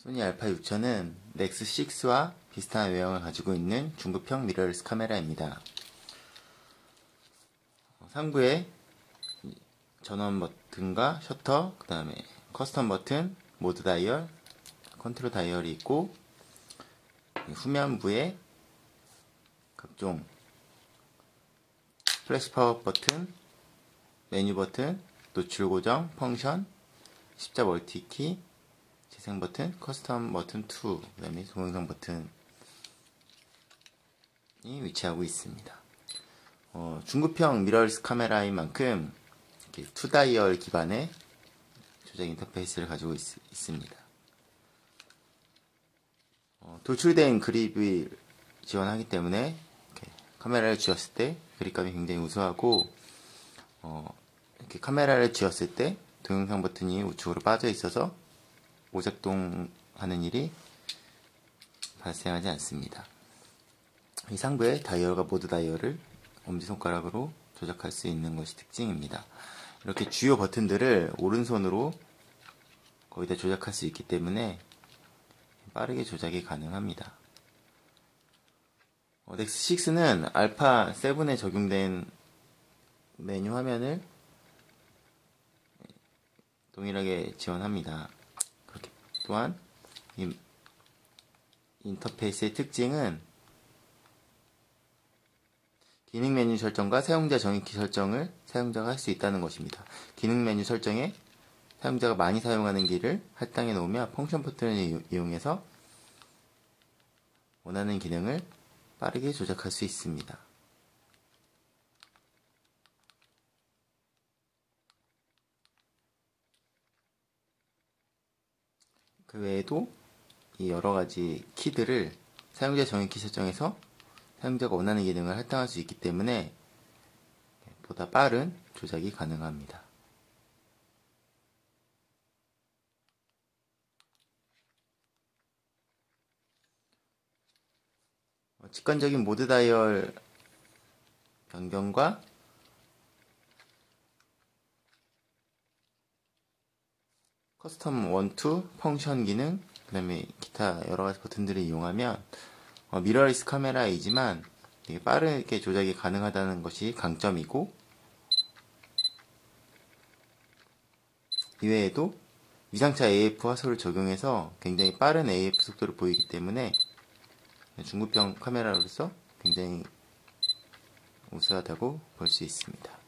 소니 알파 6000은 넥스 6와 비슷한 외형을 가지고 있는 중급형 미러리스 카메라입니다. 상부에 전원 버튼과 셔터, 그 다음에 커스텀 버튼, 모드 다이얼, 컨트롤 다이얼이 있고, 후면부에 각종 플래시 파워 버튼, 메뉴 버튼, 노출 고정, 펑션, 십자 멀티키, 재생 버튼, 커스텀 버튼 2, 그 다음에 동영상 버튼이 위치하고 있습니다. 중급형 미러리스 카메라인 만큼 2다이얼 기반의 조작 인터페이스를 가지고 있습니다. 돌출된 그립을 지원하기 때문에 카메라를 쥐었을 때 그립감이 굉장히 우수하고, 이렇게 카메라를 쥐었을 때 동영상 버튼이 우측으로 빠져 있어서 오작동하는 일이 발생하지 않습니다. 이 상부에 다이얼과 모드 다이얼을 엄지손가락으로 조작할 수 있는 것이 특징입니다. 이렇게 주요 버튼들을 오른손으로 거의 다 조작할 수 있기 때문에 빠르게 조작이 가능합니다. 넥스 6는 알파 7에 적용된 메뉴 화면을 동일하게 지원합니다. 그렇게 또한 이 인터페이스의 특징은 기능 메뉴 설정과 사용자 정의키 설정을 사용자가 할 수 있다는 것입니다. 기능 메뉴 설정에 사용자가 많이 사용하는 키를 할당해 놓으면 펑션 버튼을 이용해서 원하는 기능을 빠르게 조작할 수 있습니다. 그 외에도 이 여러가지 키들을 사용자 정의키 설정에서 사용자가 원하는 기능을 할당할 수 있기 때문에 보다 빠른 조작이 가능합니다. 직관적인 모드 다이얼 변경과 커스텀 1, 2 펑션 기능, 그 다음에 기타 여러가지 버튼들을 이용하면 미러리스 카메라이지만 되게 빠르게 조작이 가능하다는 것이 강점이고, 이외에도 위상차 AF 화소를 적용해서 굉장히 빠른 AF 속도를 보이기 때문에 중급형 카메라로서 굉장히 우수하다고 볼 수 있습니다.